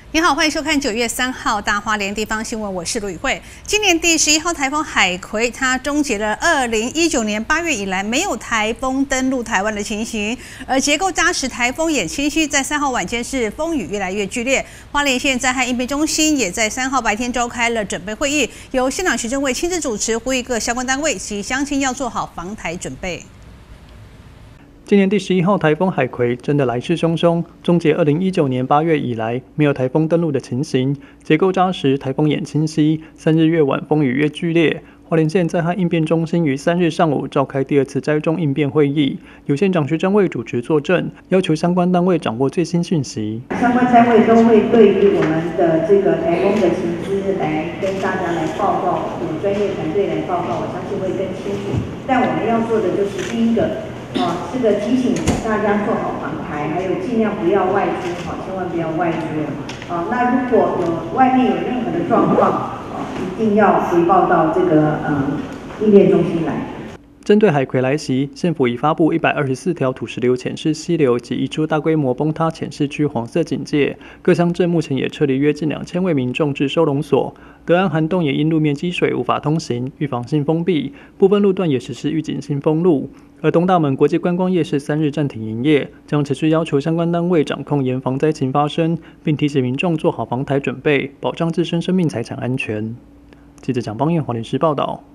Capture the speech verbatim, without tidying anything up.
你好，欢迎收看九月三号大花莲地方新闻，我是卢宇慧。今年第十一号台风海葵，它终结了二零一九年八月以来没有台风登陆台湾的情形，而结构扎实台风也清晰，在三号晚间是风雨越来越剧烈。花莲县灾害应变中心也在三号白天召开了准备会议，由县长徐正伟亲自主持，呼吁各相关单位及乡亲要做好防台准备。 今年第十一号台风海葵真的来势汹汹，终结二零一九年八月以来没有台风登陆的情形，结构扎实，台风眼清晰，三日越晚风雨越剧烈。花莲县灾害应变中心于三日上午召开第二次灾中应变会议，由县长徐正伟主持作证，要求相关单位掌握最新讯息。 相关单位都会对于我们的这个台风的情资来跟大家来报告，有专业团队来报告，我相信会更清楚。但我们要做的就是第一个。哦，这个提醒大家做好防台，还有尽量不要外出，好，千万不要外出。哦，那如果有外面有任何的状况，哦，一定要回报到这个嗯应变中心来。 针对海葵来袭，县府已发布一百二十四条土石流浅势溪流及移出大规模崩塌浅势区黄色警戒，各乡镇目前也撤离约近两千位民众至收容所。德安涵洞也因路面积水无法通行，预防性封闭，部分路段也实施预警性封路。而东大门国际观光夜市三日暂停营业，将持续要求相关单位掌控严防灾情发生，并提醒民众做好防台准备，保障自身生命财产安全。记者蒋邦彦花莲市报道。